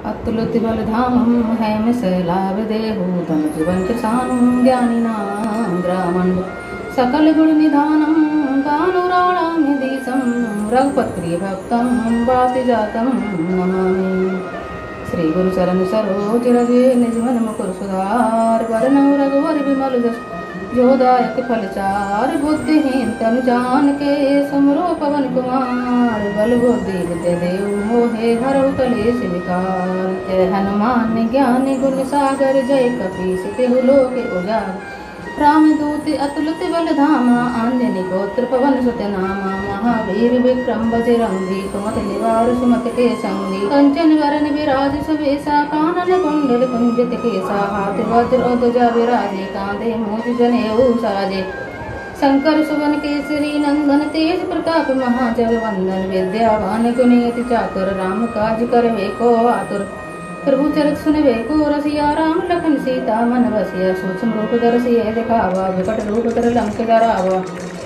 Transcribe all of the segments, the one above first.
अतुलित बलधामं हैमशैलाभ देहु तम जीवन कृशानं ज्ञानिनां ग्रामं सकल गुण निधानं भानुराणाम्यधीशं रघुपति भक्तं वासिजातं नमामि। श्री गुरु चरण सरोज रजे निज मन मुकुर सुधार वरनौ रघुवर विमल जस जोदायक फलचार बुद्धिहीन तनु जान के सुमरो पवन कुमार बल बुद्धि विद्या देव मोहे हरहु कलेश विकार। जय हनुमान ज्ञान गुण सागर जय कपीस तिहु लोक उजागर रामदूत अतुलित बलधामा आंजनी गोत्र पवन सुत नामा महावीर विक्रम बजरंगी सुमति निवार सुमति के संगी कंचन वरन विराज सुवेशा कानन कुंडल कुंजित केसा हाथ वज्र ध्वजा विराजे कांधे मूज जनेऊ साजे शंकर सुवन केसरी नंदन तेज प्रताप महाजग वंदन विद्यावान गुणियति चातुर राम काज करवे को आतुर प्रभु चरित सुनवे को रसिया राम लखन सीता मन बसिया सूक्ष्म रूप धर सिय दिखावा विकट रूप धर लंक जरावा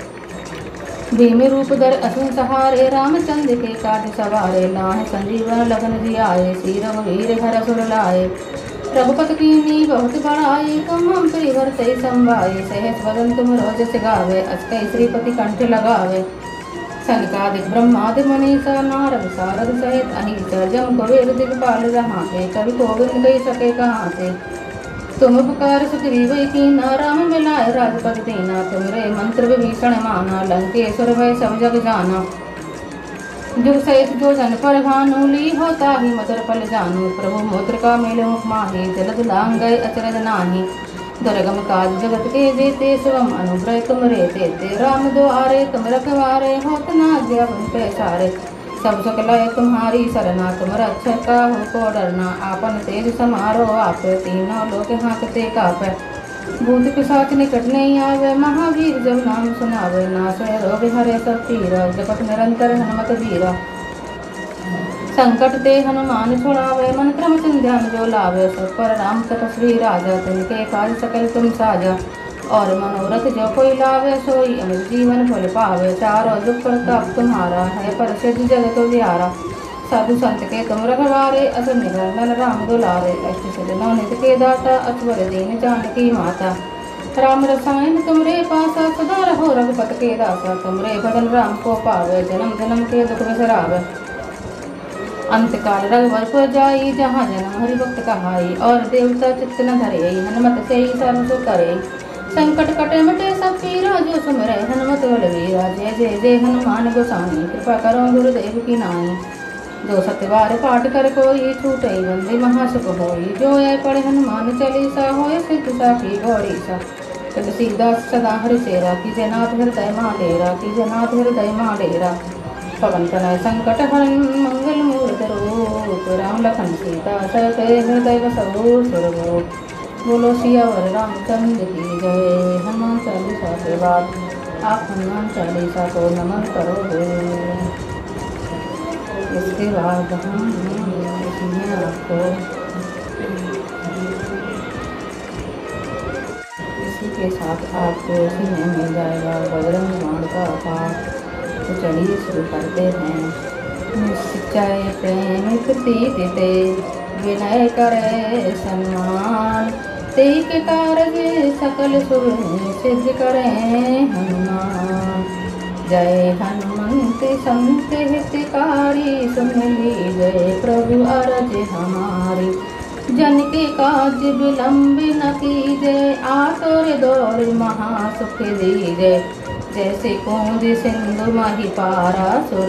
भीम रूप धर असुर सहारे रामचंद्र के काज सवारे लाए संजीवन लगन जियाए श्री रघुवीर हर सुर लाए रघुपति कीन्ही बहुत बड़ाई तुम हम परिवर तय संवाए सहस वदन तुम रोजस गावे अस श्रीपति कंठ लगावे सनकादिक ब्रह्मादि मनीषा नारद सारद सहित अहिंसा जम कुबेर दिगपाल रहा पे कवि गोविंद गई सके कहाँ से तुम उपकार सुग्रीव कीना राम मिलाए राजपद दीना तुमरे मंत्र विभीषण माना लंकेश्वर भय सब जग जाना जुग सहित जो जन पर भानु ली होता ही मधुर फल जानू प्रभु मूत्र का मेल मुख माही जलद लांग गए अचरज नाही दुर्गम काज जगत के जेते शिवम अनुग्रह तुम रे तेते राम द्वारे तुम रखवारे होत न आज्ञा बन पैसारे सब सकलाय तुम्हारी सरना तुम रक्षक काहू को डरना आपन तेज समारो आप तीनों लोक हाँकते कापे भूत पिशाच निकट नहीं आवे महावीर जब नाम सुनावे नाशे रोग हरे सब पीरा जपत निरंतर हनुमत वीरा संकट ते हनुमान छुड़ावे मन क्रम ध्यान जो लावे सब पर राम तपस्वी राजा तिनके काज सकल तुम साजा और मनोरथ जो कोई लावे सोई अमित जीवन फल पावे चारों जुग प्रताप तुम्हारा है प्रसिद्ध जगत उजियारा साधु संत के तुम रखवारे असुर निकंदन राम दुलारे अष्ट सिद्धि नित के दाता अचवर दीन जानकी माता राम रसायन तुमरे पासा सदा रहो रघुपत के दासा तुमरे भजन राम को पावे जन्म जन्म के दुख बिसरावे अंत काल रघुवर जाई जहाँ जन्म हरि भक्त कहाई और देवता चित्त न धरे हनुमत से ही सर्व सुख करे संकट कटे मिटे सब पीरा जो सुमरे हनुमत बलवीरा जय जय जय हनुमान गोसाई कृपा करो गुरुदेव की नाई जो सत्यवार पाठ कर कोई छूटे बंदे महासुख होई जो ये पढ़े हनुमान चालीसा होए सिद्ध साखी गौरी सा तुलसीदास सदा हरि सेरा की जनाथ हृदय मां डेरा की जनाथ हृदय मां डेरा पवन तनय संकट हरण मंगल मूर्त रूप राम लखन सीता सके हृदय बसहु सुरभूप बोलो सियावर रामचंद्र की जय। हनुमान चालीसा के बाद आप हनुमान चालीसा को नमन करोगे इसके बाद हम इसमें आपको इसी के साथ आपको इसी में मिल जाएगा बजरंग बाण का पाठ। तो चलिए शुरू करते हैं। निश्चय प्रेम प्रीति ते विनय करे सम्मान ते के कारज सकल शुभ सिद्ध करे हनुमान। जय हनुमंत संत हितकारी सुन लीजिए प्रभु अरज हमारी जन के काज विलंब न कीजिए आतुर दौड़ महासुख दीजिए। जैसे कूंज सिंधु माही पारा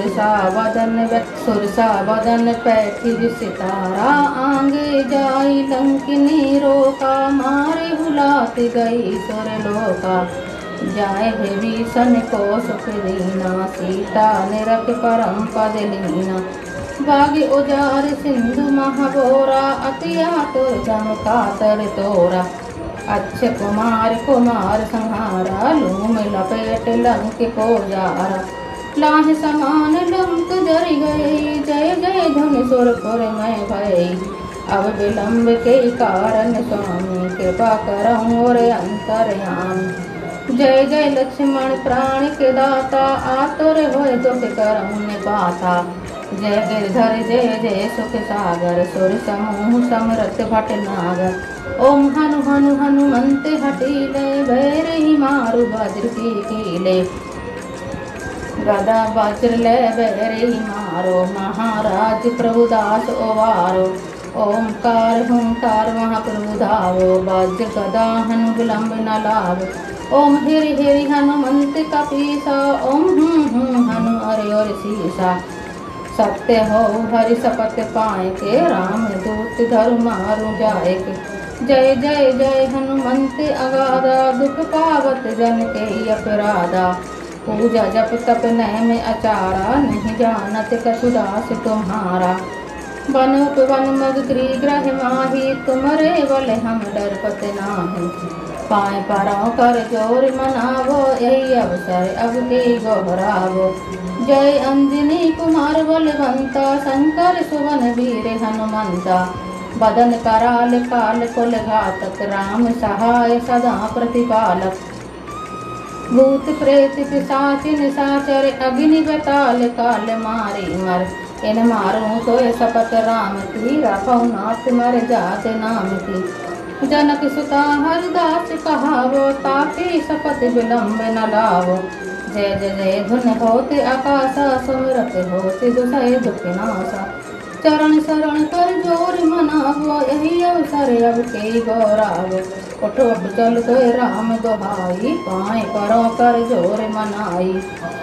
सुरसा बदन पैठी सितारा आगे जाई लंकिनी रोका मारे हुलात गई सुरलोका। जाए विभीषण को सुख दीना सीता निरख परम पद लीना। बागी उजार सिंधु महागोरा अति आतुर जम कातर तोरा। अच्छे कुमार कुमार संहारा लूम लपेट लंक को जारा। लाह समान लंक जर गई जय जय धन सुरपुर में भई। अब विलंब के कारण स्वामी कृपा करऊं और अंतर्यामी। जय जय लक्ष्मण प्राण के दाता आतुर होय दुख करऊं निपाता। जय गिरधर जय जय सुख सागर सुर समूह समरथ भटनागर। ओम हनु हनु हनुमंत हटीले बैरही मारु वज्र की कीले। गदा वज्र ले बैरही मारो महाराज प्रभुदास ओवारो। ओमकार हुंकार महाप्रभु धावो वज्र गदा हनु विलंब न लावो। ओम हिरि हिरि हनुमंत कपीसा ओम हनु हरि सीसा। सत्य हो हरि शपथ पाए के राम दूत धरु मारु जाए के। जय जय जय हनुमंत अगाधा दुख पावत जन के अपराधा। पूजा जप तप नय में अचारा नहीं जानत कछुदास तुम्हारा। वन उपवन मग गृह माही तुमरे बल हम डरपत नाही। पाए परों कर जोर मनावो यही अवसर अब के गोहरावो। जय अंजनी कुमार बलवंता शंकर सुवन वीर हनुमंता। बदन कराल काल कुल घातक राम सहाय सदा प्रतिपालक। भूत प्रेत पिशाच निशाचर अग्नि बताल काल मारी मर। इन मारूं तो शपथ राम की रखौ नाथ मर जात नाम की। जनक सुता हरदास कहावो ताके शपथ विलंब न लावो। जय जय जय धुन होते आकाशा सुमिरत होते दुसय दुख नासा। चरण शरण कर जोर मनावो यही अवसर अब के गौरावो। उठ उठ चल तो राम दोहाई पाए परों कर जोर मनाई।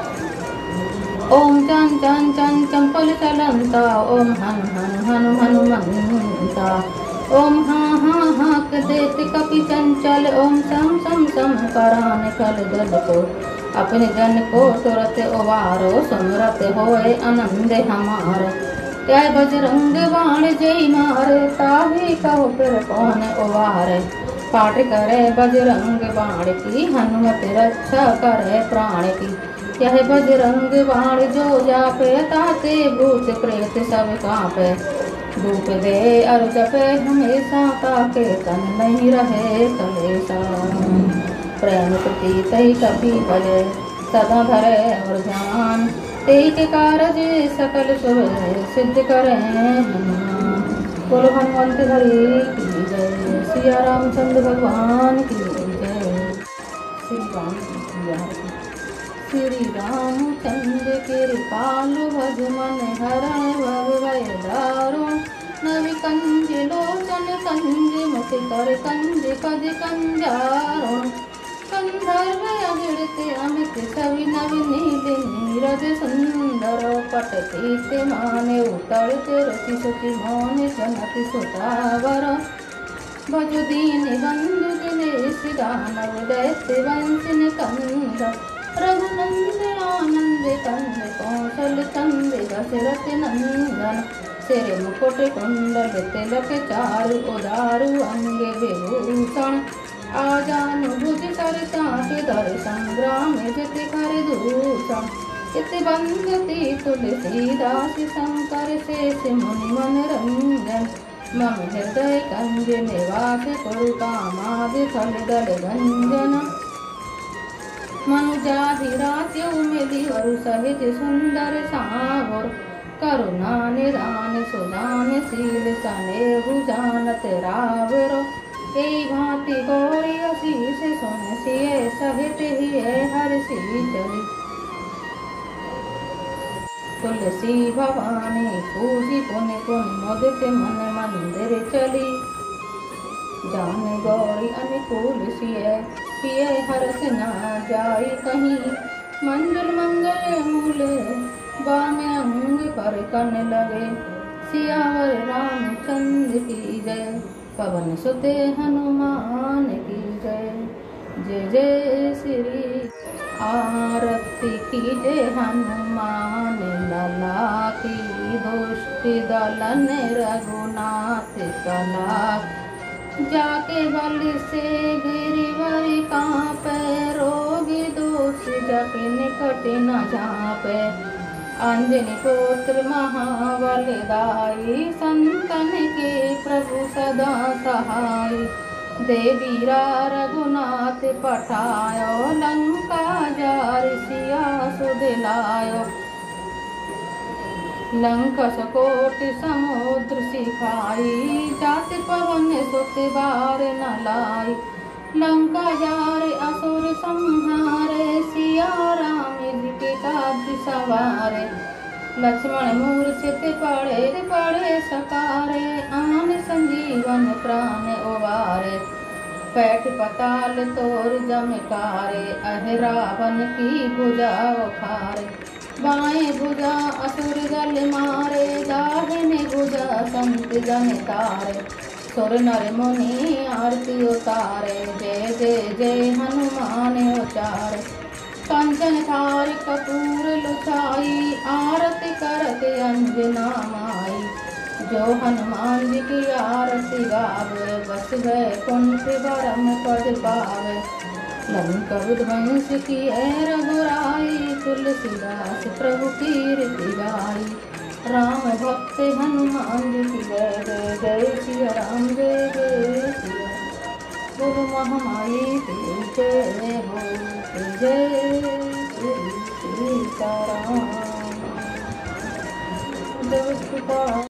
ओम चन चन चन चंपल चलंता ओम हन हन हनु हनुमंता। ओम हाँ देत कपि चंचल ओम सम सम सम करान कल दल को। अपने जन को तुरत उबारो सुमरत होए आनंद हमार। क्या बजरंग बाण जय मारे ताहि कहो फिर कौन उबारे। पाठ करे बजरंग बाण की हनुमत रक्षा करे प्राण की। यह बजरंग बाण जो जापे ताते भूत प्रेत सब कांपे। धूप दे अरु जपे हमेशा ताके तन नहीं रहे कलेसा। प्रेम प्रतीत ही कभी भले सदा धरे और ध्यान। तेई के कारज सकल शुभ सिद्ध करे हनुमान। बोलो हनुमंत हरि की जय सिया रामचंद्र भगवान की जय। श्री रामचंद्र कृपालु भगमन हरण भगवय दारुण। नवि कंज लोचन कंज मुख कर कंज पद कंजारुण। कंधर्व अगिड़ते अमित सवि नवि नील नीरज सुंदर। पट पीत माने उतरते रति सुति मौन जनति सुतावर। भजु दीन बंधु दिनेश दानव दैत्य वंशिन कंद। रघुनंद आनंद कंद कौशल चंद दशरथ नंदन। सिर मुकुट कुंडल तिलक चारु उदारु अंग विभूषण। आजानु भुज कर चाप धर संग्राम जति कर दूषण। इत बंधति तुलसीदास शंकर शेष मुनि मनरंजन। मम हृदय कंज निवास कुरु कामाद फल दल गंजन। मनुजाहि रात्य मिली वरु सहित सुंदर सावर। करुणा निदान सुदान शील सनेहु जानत रावरो। कई भांति गौरी असीस सुन सिय सहित ही हर्षि चली। तुलसी भवानी पूजी पुन पुन मुदित मन मंदिर चली। जान गौरी अनुकूल सिय पिय हर्ष न जाय कहीं। मंजुल मंगल मूल बाम अंग पर कन लगे। सियावर रामचंद्र की जय पवन सुते हनुमान की जय। जय जय श्री आरती की जय हनुमान लला की। दुष्टि दलन रघुनाथ कला। जाके बल से गिरिवर कांपे। रोगी दोष जप निकट न झांपे। अंजनी पुत्र महाबलदाई। संतन के प्रभु सदा सहाय। देवीरा रघुनाथ पठायो। लंका जार सिया सुध लायो। लंका सकोटि समुद्र सिखाई, जाति पवन सुत बार न लाई। लंका जारे असुर संहारे, सिया राम जी काज सवारे। लक्ष्मण मूर्छित पड़े सकारे, आन संजीवन प्राण उबारे। पैठ पताल तोर जमकारे, अह रावण की भुजा उखारे। बाएं भुजा असुर दल मारे, दाहिने भुजा संत जन तारे। सुर नर मुनि आरती उतारे, जय जय जय हनुमान उचारे। कंचन थार कपूर लुछाई, आरती करत अंजना माई। जो हनुमान जी की आरती गावे, बस वैकुंठ परम पद पावे। लंका विध्वंस की रघुराई, तुलसीदास प्रभु कीर्ति गाई। राम भक्त हनुमान जी की जय जय जय सिया राम जय जय सिया। गुरु महामाई की जय हो, जय श्री सीताराम। जब